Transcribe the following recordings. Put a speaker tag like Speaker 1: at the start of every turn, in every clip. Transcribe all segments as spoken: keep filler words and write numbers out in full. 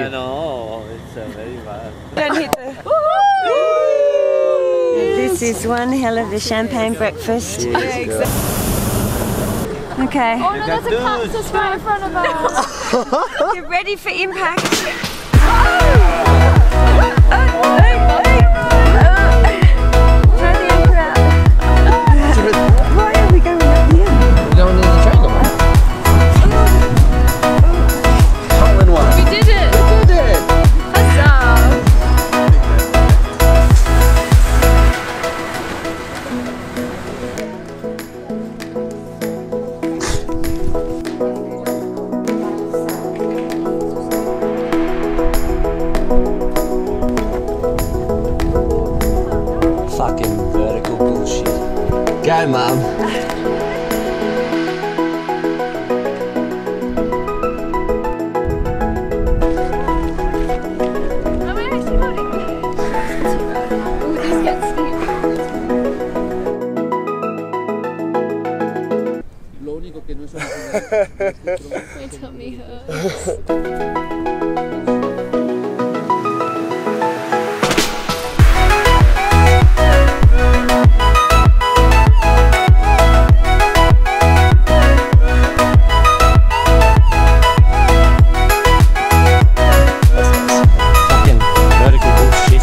Speaker 1: I know, it's uh, very bad.
Speaker 2: Don't hit the... This is one hell of a champagne breakfast.
Speaker 1: Yeah, exactly.
Speaker 2: Okay.
Speaker 3: Oh no, there's a cactus right in front of us.
Speaker 2: Get ready for impact. Why are we going up here?
Speaker 1: We don't need the triangle. Hole in one.
Speaker 3: We did it!
Speaker 1: We did it!
Speaker 3: Huzzah!
Speaker 1: Fucking vertical bullshit. Go, Mum.
Speaker 3: My tummy hurts.
Speaker 1: Fucking vertical bullshit.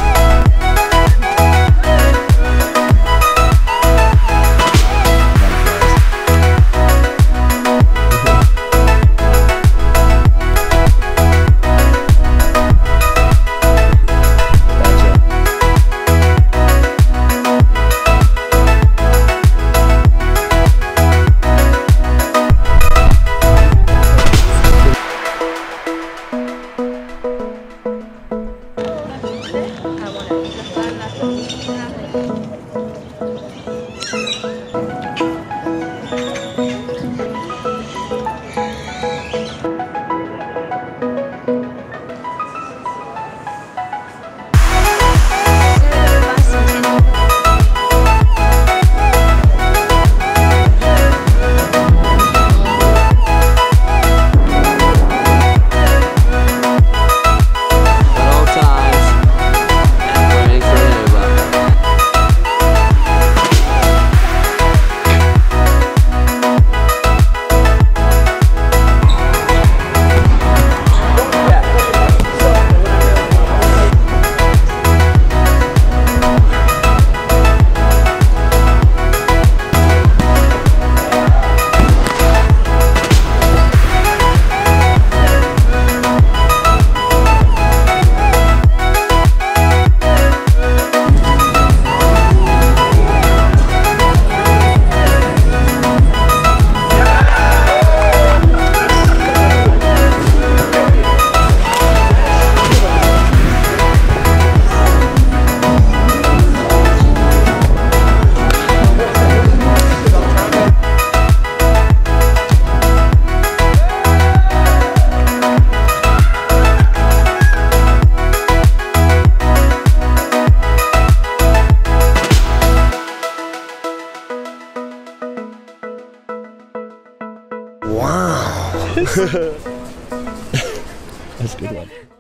Speaker 4: Wow. That's a good one.